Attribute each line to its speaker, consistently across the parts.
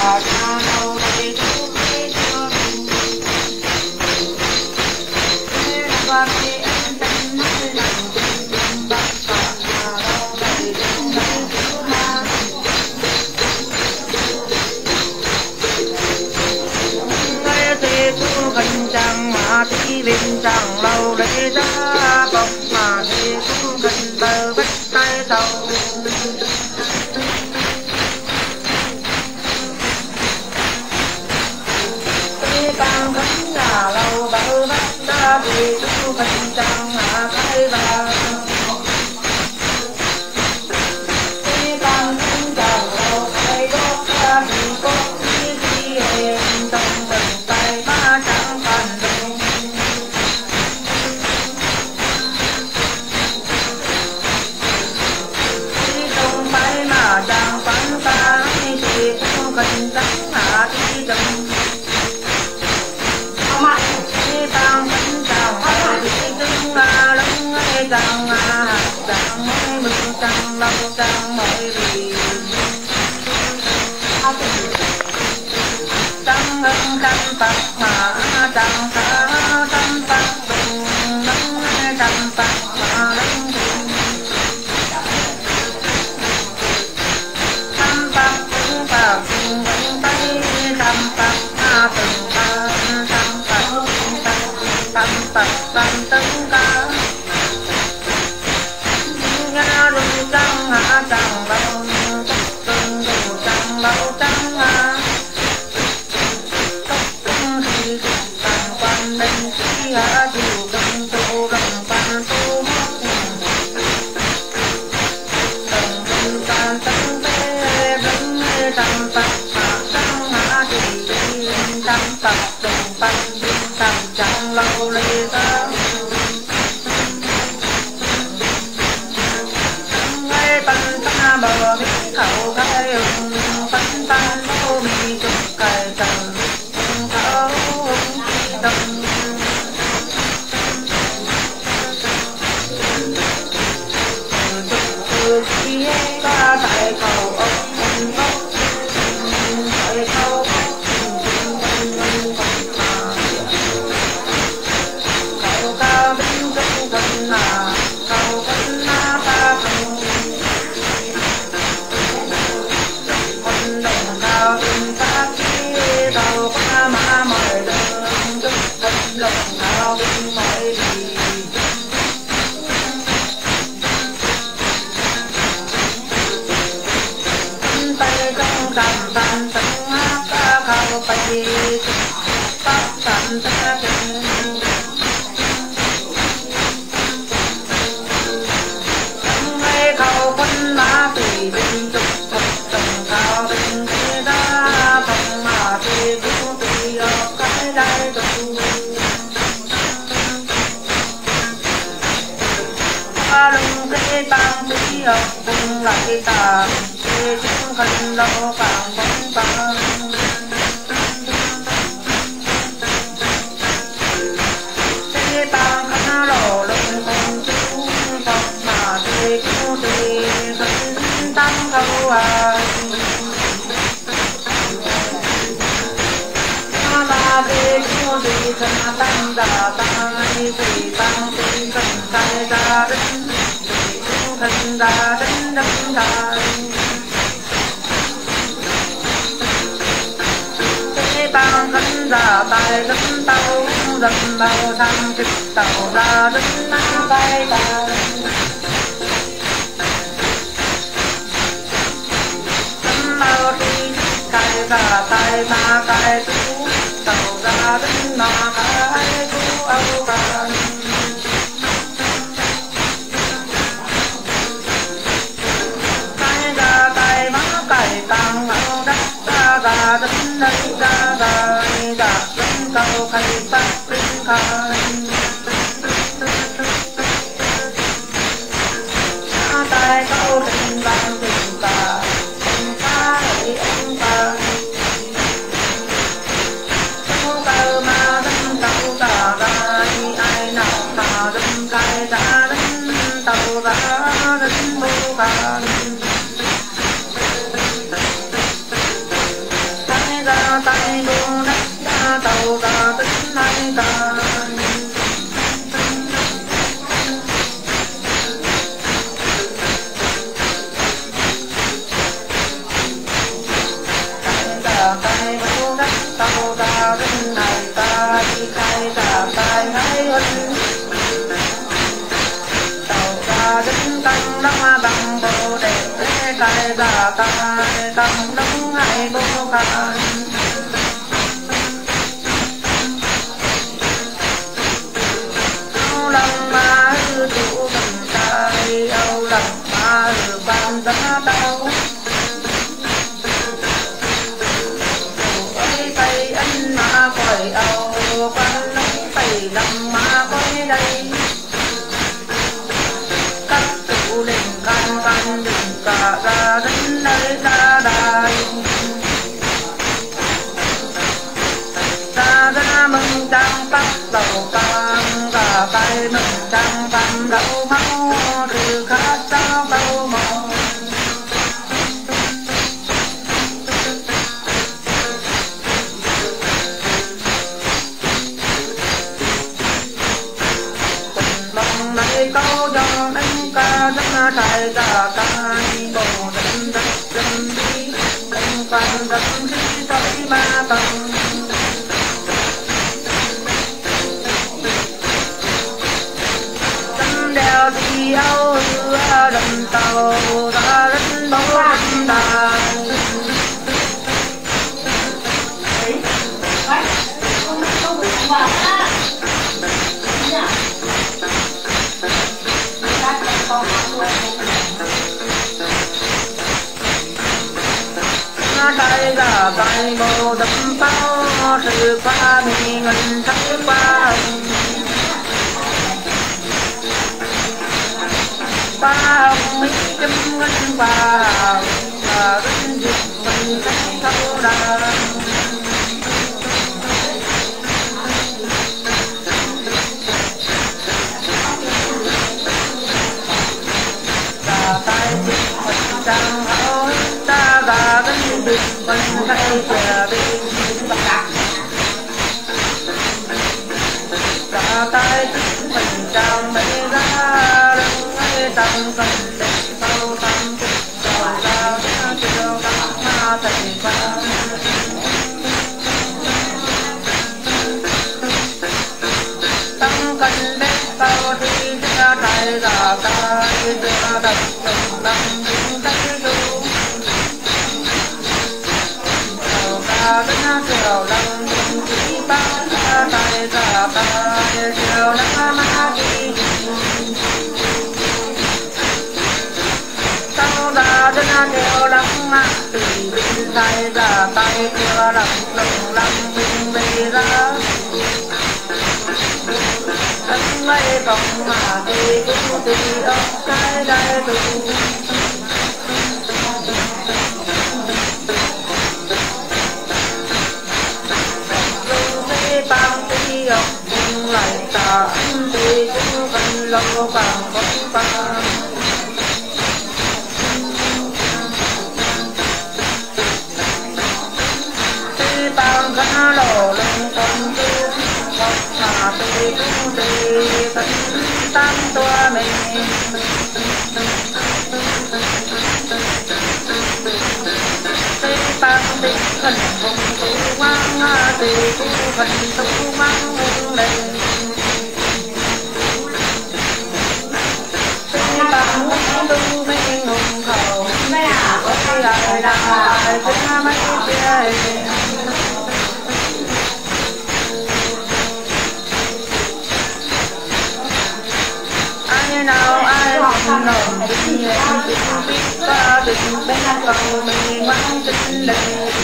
Speaker 1: Linh chẳng lâu lấy ra bọc mà thế cũng gần bờ vách tay đầu thế càng khấn nhà lâu bờ vách ra thì cũng gần chẳng hạ tay vào thế càng khấn chẳng lâu tay đốt ra thì có gì em trong tầng tay ba chẳng cần chẳng phán ta thì cũng cần trắng hạ đi đừng không ạ thì tăng vẫn chẳng phải đi đứng là lưng ấy chẳng chẳng mấy mình chẳng lâu chẳng mấy gì chẳng hơn chẳng tắc mà chẳng cả chẳng tắc đừng nâng chẳng tắc mà lưng và cùng vẫy tay trăm tắc từng ca trăm tắc từng ca ngã rung trăng hạ trăng lâu từng dù trăng lâu trăng tóc từng thì càng quan định khi hạ chiều cần tu rồng quan tu từng từng can từng trăm tắc mà trăng hạ thì trăm tắc từng tắc trăm trăng lâu lê ta ngay bắn ta bờ biết khẩu khai bắn ta lô mi chụp cài trần khẩu đông từ khi ta tại cầu ông ngốc cùng lại ta thế chúng cần lâu càng bóng băng thế ta khá lộ lên con chú phật mà thế chú thì dẫn tăng câu ta thế chú thì thân tăng giả tăng thì tăng thì cần tay ra đến thân ra đến đất đai thế ban thân ra tài đất tàu dần bao tham trực tàu ra đất nắng tay ta thân bao đi cài ra tay ma cài chú tàu ra đất ma cài chú âu ta tăng áo đất ta gà đất đây ra gà đã đất cầu khai phát sinh khai tay câu tình vàng tình ta tình ta hãy ông ta câu tờ mà đất tàu ta gà ai nào ta đất cài ra đất tàu ra đất bô gà tàu ra tính nay ta cái bố đất tàu ra tính này ta đi khai ra cái hay hơn tàu ra tính tăng đăng bằng bồ đề cái ra cái tăng đăng hay bố khai lòng ma hư tụ bằng tay âu lòng ma hư ban giá đau ôi tay anh ma còi âu quan lòng tay lòng ma còi đây các tụ lên can can đừng cả ra đến nơi ra đài ra mừng trang tắc đầu càng cả tay mừng trang cầm đầu máu từ khát sao đâu mong mong này câu cho đánh ca đánh thầy ra cái bồ đánh đánh đi đánh can đánh đi tới ba tầng đeo đi áo đầm tàu ra đến bóng đầm đà đây là cái bồ đầm tàu sự qua mình ngân thấy qua ba ông mấy chấm ngân vào và đến dịch mình thấy thâu đà tay dịch mình chẳng hối ta và đến dịch mình thấy chờ đi tay dịch mình chẳng mấy ra tâm tâm định sâu tâm rồi ra chiều các ma thầy qua tâm cần biết sâu thì ra thầy ra tay ra đập đồng tâm những cái du chiều ra đến chiều lâm những chỉ bán ra thầy ra tay chiều lâm ma đi sau ra đến theo lăng mắt thì bên tay ra tay theo lăng lăng lăng bên về ra anh mấy vòng mà thì cũng thì ông cái đây tụ dù mấy bao tí ông nhưng lại ta anh thì cũng cần lâu bằng bóng bằng bao cá lò lên con chú ngọc mà tôi cũng đi tận tam tua mình thế bao tình khẩn cùng tu mang thì cũng khẩn tu mang lên thế bao tu mình hùng khẩu ôi lại lại thế mấy kia nào ai lòng lòng tình nguyện tình biết ta tình bên cầu mình mang tình lên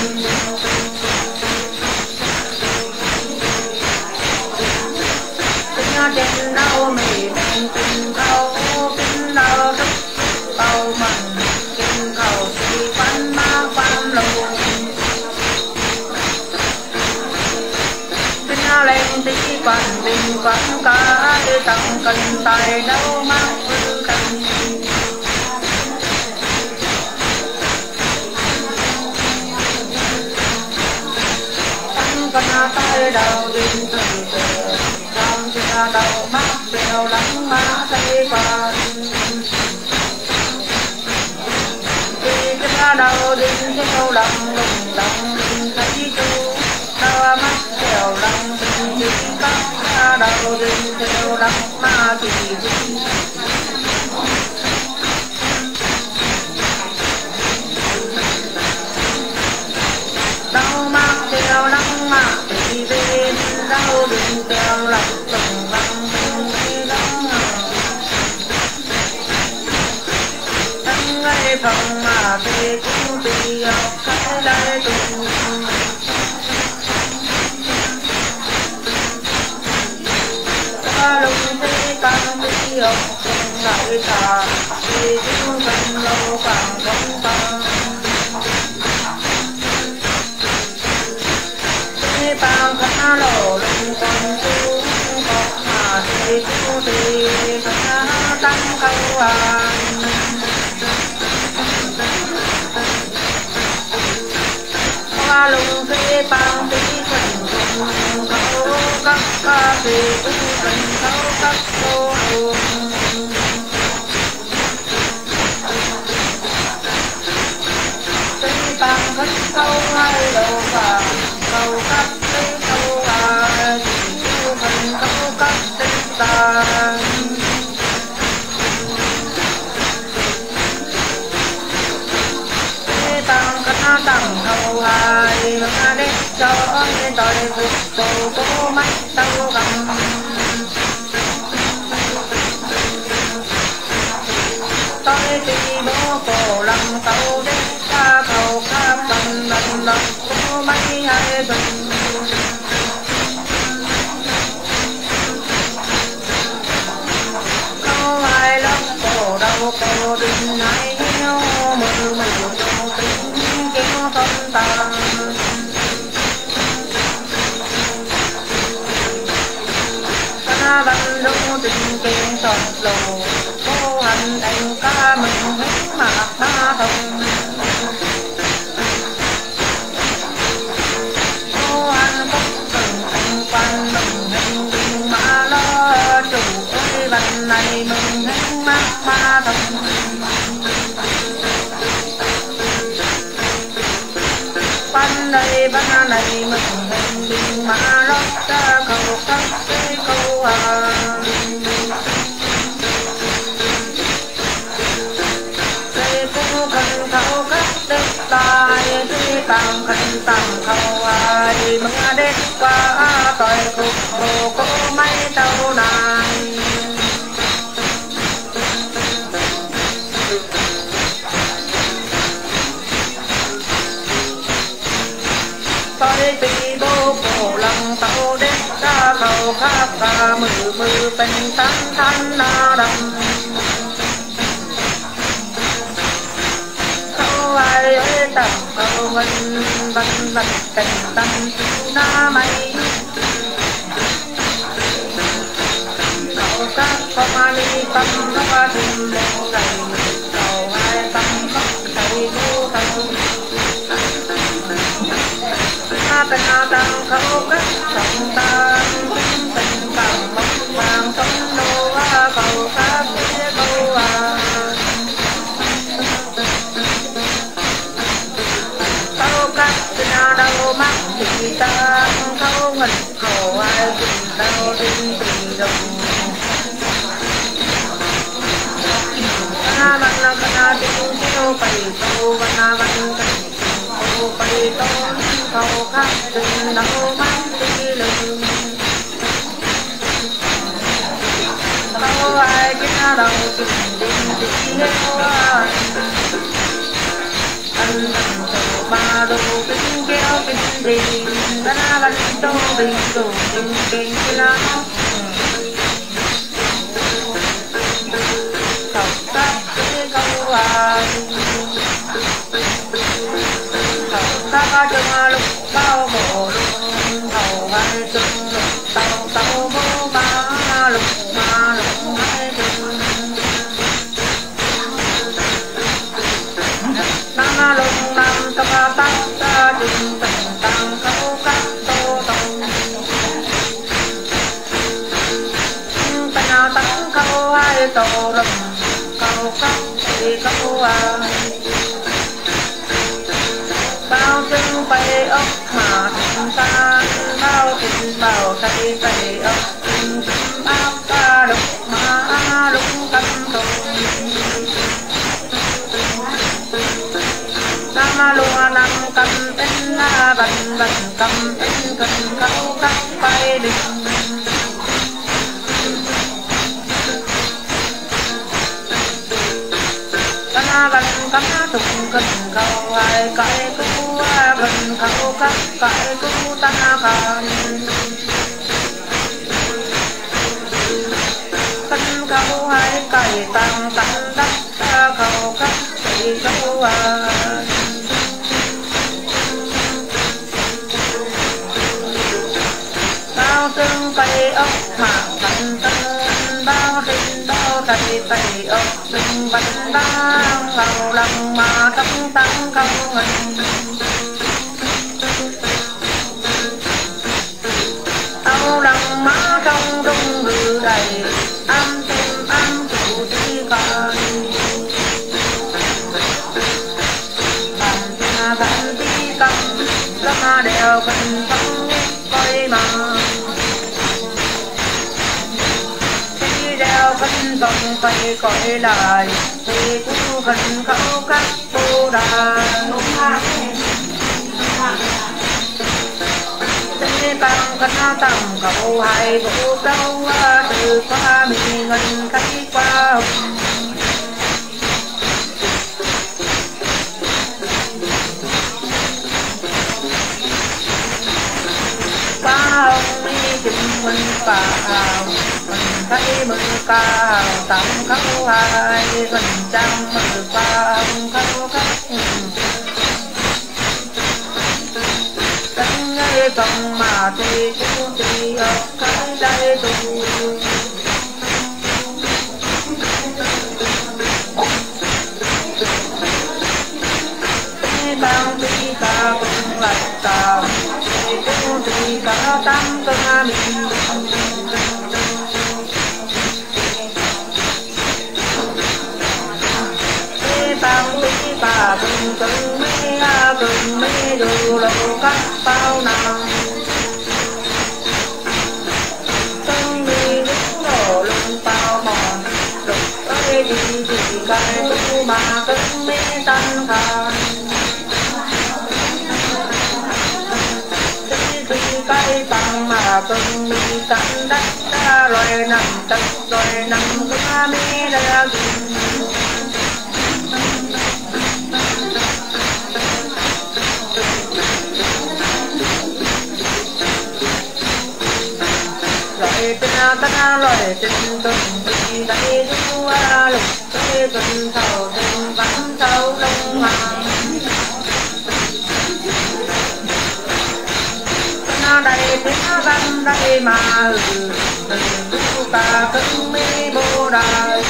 Speaker 1: tình trên đâu mình tình cầu tình đâu thức cầu mình tình cầu thì quanh ma quanh lù tình lên tí quanh tình quanh cả để tặng cần tài đâu mang ư cần tăng cần tới đầu đình từ từ trong chia đầu mắt đều lắng má thấy còn đi chia đầu đình theo lòng lùng lòng thấy chú đau mắt theo lòng đình chỉ có đầu đình theo lòng ma kỳ đi đau mắt theo lòng ma kỳ đi đau đình theo lòng lùng lòng thấy đau ngay phòng mà về cũng đi học cái lại cùng qua lùng thế càng đi học cùng lại cả thì cũng cần lâu càng không bằng thế bao khá lộ lùng còn chú có mà thì cũng đi khá tăng câu qua lùng thế bao tí phần cùng khâu các ca về cũng cần khâu các cô hồn thế bằng khất câu hai đầu và câu các thế câu chỉ chú phần câu các thế tàn tăng cắt tăng hầu hai mà để cho nên tôi phục tổ cố mắt tao cầm tôi đi bố cổ lòng tàu để ta cầu khắp bằng lần lần cố mấy hai bình câu hai lớp cổ đầu cổ đình hai hiếu mười mười kéo tâm tàn ta bằng đông tình kèn sọt lồ cô hành đành ca mình hết mạc ba hồng cô hành bốc từng anh quan mình hình đình mà lo chủ ơi lần này mình hết mạc ba hồng ban đây ban này mình hình đình mà lót ra cầu các cái câu đây cũng cần khâu các đất tài thì càng cần tăng khâu ai mừng đến qua tội cục hồ có mấy tàu này tôi bị bố cổ lòng tàu đến ra cầu khắp cả mười bên tán tán na đầm câu ai ơi tầm câu mình bắn bắn tình tâm na mây cầu các con ali tâm nó qua tìm lên ngày cầu hai tâm bắc thầy cô thầy bên tăng khâu các trọng tan tình cảm mong vàng sống đô cầu các phía câu câu các trên đầu mắt thì ta khâu mình khổ ai cùng đau đinh tình đồng văn văn tiếng kêu bày câu văn văn câu bày câu câu khắp từng đầu mắt đi lưng câu ai cái đầu tình tình tình yêu anh cầu ba đồ kinh kéo kinh đình ta văn tô bình đồ kinh kinh lắm câu các cái câu ta cho lúc bao bộ lúc hầu hai chân lúc tàu tàu bố ba lúc hai chân năm lùng năm ta ta ta chừng tình tăng khâu các tô tàu bay ốc mà thành ta bao tình bao tay tay ốc tình áp ta đục mà đục tâm tùng nam lúa nam cầm tên na bần bần cầm tên cần câu cắt bay đi na bần cầm thùng cần câu hai cái cú bần câu cắt cái cú ta khăn cần câu hai cái tăng tăng đắp ta câu cắt cái câu bao tương cây ốc mà bánh tân bao tin bao tay tay ốc từng bánh đang vào lòng mà tâm tăng không ngừng áo lòng má trong rung rư đầy âm thêm âm chủ đi còn bạn đi cầm lâm đèo cần phong coi mà khi đeo vẫn vòng quay coi lại thì cũng cần khâu các cô đàn thế bằng khăn tầm cậu hai bộ câu từ qua mình ngân cái qua qua ông đi chừng mình vào mình thấy mừng cao tầm khâu hai mình trăng mừng qua ông khâu khách cánh ngay vòng mà thì cũng thì ở cái đây tôi bao đi ta cũng lại tàu cũng thì cả tâm cơ mình bao đi ta cũng từng mấy đồ lâu các bao nào từng đi đứng đổ lưng bao mòn đục ơi đi thì cái tu mà từng mấy tan khan cái bằng mà từng mi cắn đất ra loài nằm đất loài nằm cũng mi đã loài tên loài tên từng đi đây du lục cái tuần thầu tên vắng thâu đông hoàng đây tiếng văn đây mà từ ta cứng mi bồ đài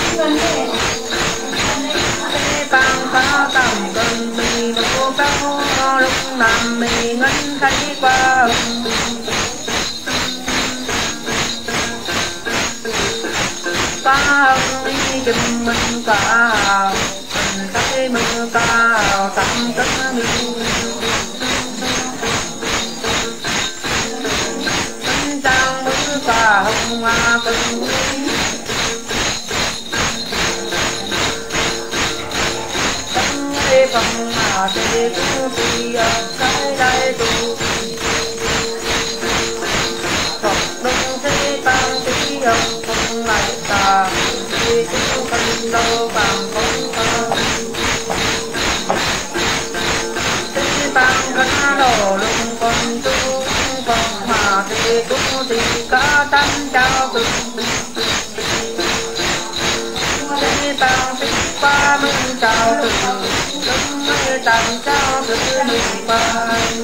Speaker 1: bằng phá tầm cưng mi bồ câu lúc nằm mi ngân thấy qua phá hông mi chừng mình cao mình thấy mưa cao tầm cứng mi và hồng hoa từng tâm nghe vòng mà thế tu thì ở cái đây tu Phật đông thế tăng tí ông không lại ta thì tu cần đâu bằng không thơ thế tăng khăn đổ lung con tu vòng mà thế tu thì cả tâm trao từng thế tăng tích ba minh trao từng lâm mê tăng trao từng mình ban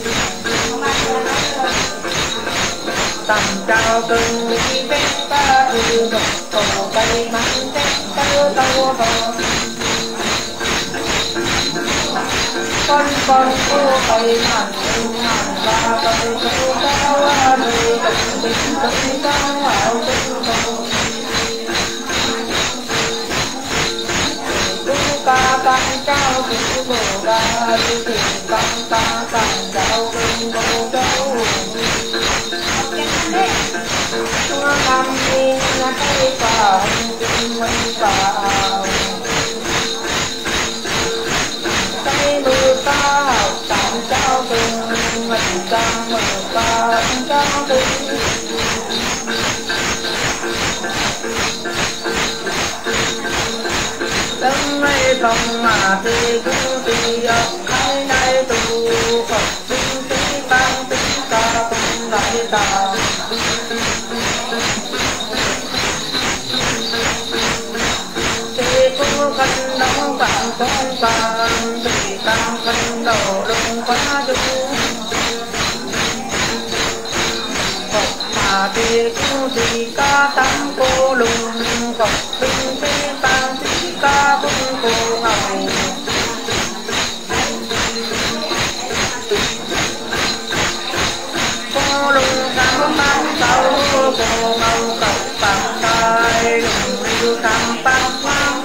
Speaker 1: tầm trao từng đi bên ta yêu độc cầu cây măng tết tơ tâu bò con cô cây măng ba cây cô cao nơi đồng tình tình cao hảo tình cầu ca can trao cứ bồ đà tình ca ca ca đầu đường bầu châu chúa năm đi là cây cỏ kinh minh vào cây mưa to tạm trao từng mình trong mưa to trao từng đấng mây phòng mà thì cũng thì hai nay tụ phật tinh tí ban tí ca cũng lại ta thì cũng khăn nóng vàng con vàng thì tăng khăn đầu đông quá chú phật thì cũng thì ca tăng cô lùng phật tinh tí ban tí ca cũng cô ngầu cô lùng cam mang tàu cô ngầu cậu bằng tay lùng lưu cam băng mang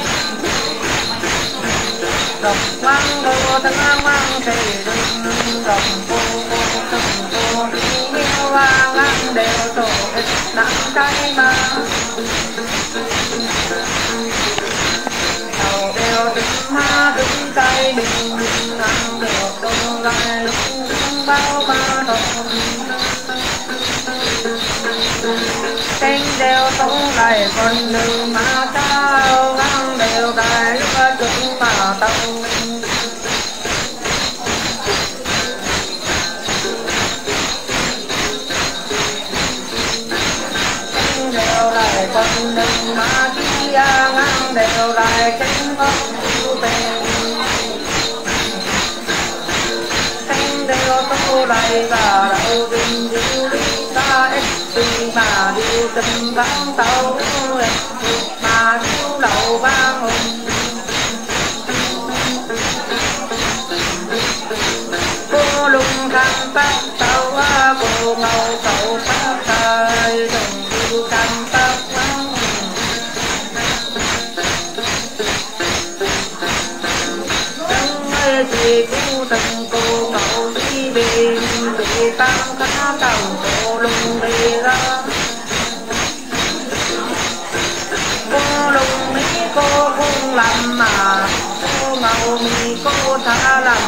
Speaker 1: rộng mang đồ thân mang thì đừng rộng cô từng cô yêu vang ăn đều tổ ít nắng trái mang đều đứng ma đứng tay đừng ăn đều đông lại lúc bao ma đồng canh đều sống lại còn đừng mà sao ăn đều đại lúc chúng mà tông canh đều lại còn đừng mà kia ăn đều lại canh không canh đều tô lại và đầu đình điêu đi ta ít vì mà điêu tình vang tàu mà điêu đầu vang hùng cô lùng khăn tóc tàu cô ngầu cậu phát thời đồng điêu khăn tóc thì cô từng cô cậu đi về bị tăng cá tàu cô lùng đi ra cô lùng mỹ cô không làm mà cô ngầu mỹ cô thả làm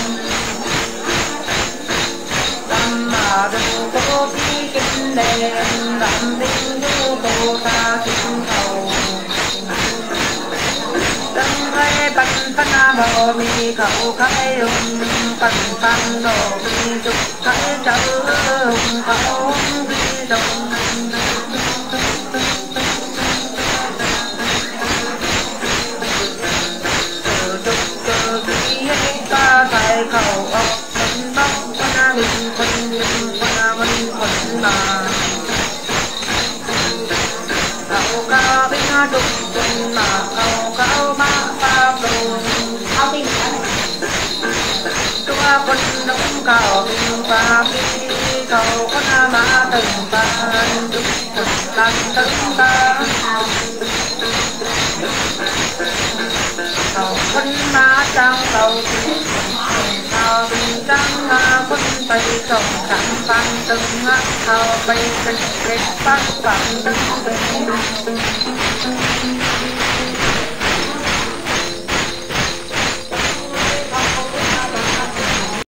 Speaker 1: mà đừng cô đi kinh đèn làm đinh vô cô ta kinh cầu đừng hay bắn phá bò mi khẩu khai hùng bắn phán đồ mi trục khai trâu hùng khẩu đi đồng từ trục từ khi hết ta thay khẩu ốc mình bóc qua mình qua mình mà khẩu ca bên trục tình mà khẩu cao ma pháp đồ ao đi chúa quân đông cầu bình và khi cầu con ma từng bàn trục làm từng ta cầu quân ma trang cầu cầu bình trang quân tây cầu cảnh văn từng cầu bay tình kết phát vạn từng